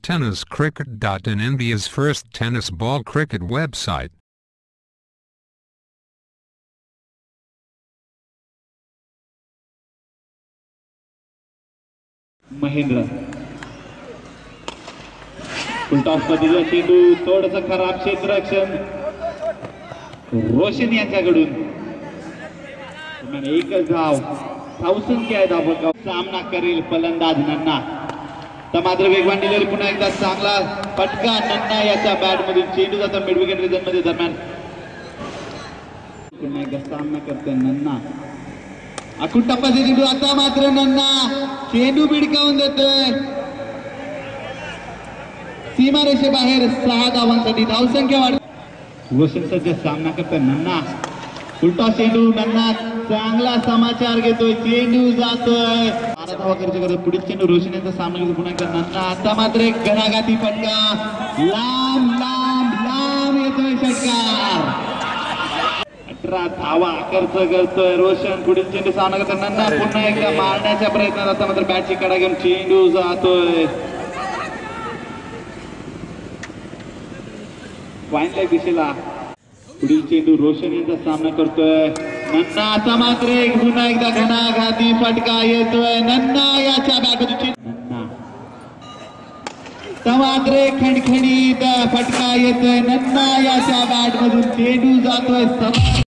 tenniscricket.in, India's first tennis ball cricket website. Mahendra full toss मध्ये चेंडू थोडंसं खराब क्षेत्ररक्षण रोशन यांच्याकडून एकच धाव धावसंख्या आहे धावपकाव सामना करेल फलंदाज नन्ना. तर मात्र वेगवान डिलिव्हरी पुन्हा एकदा चांगला फटका नन्ना याच्या बॅट मधून चेंडू जातो मिड विकेट रिजन मध्ये दरम्यान पुन्हा एकदा सामना करतोय नन्ना. अखूट टप्प्याचे चेंडू आता मात्र नन्ना चेंडू भिडकावून देतोय सीमारेषेबाहेर 6 धावांसाठी धावसंख्या वाढ. रोशन सध्या सामना करतोय नन्ना. उलटा चेंडू नन्ना चांगला समाचार घेतोय चेंडू जातोय 12 धावा खर्च करतो. पुढील चेंडू रोशन यांचा सामना घेतो पुन्हा एकदा नन्ना. आता मात्र एक घणाघाती फटका लांब लांब लांब येतोय षटकार. 18 धावा खर्च करतोय रोशन. पुढील चेंडू सामना करतो नन्ना पुन्हा एकदा मारण्याच्या प्रयत्नात. आता मात्र बॅटची कडा घेऊन चेंडू जातोय फाईन लाईफ दिशेला. पुढील चेंडू रोशन यांचा सामना करतोय नन्ना. आता मात्र एक पुन्हा एकदा घणाघाती फटका येतोय नन्ना याच्या बॅटमधून नन्ना. तर मात्र एक खणखणीत फटका येतोय नन्ना याच्या बॅटमधून चेंडू जातोय.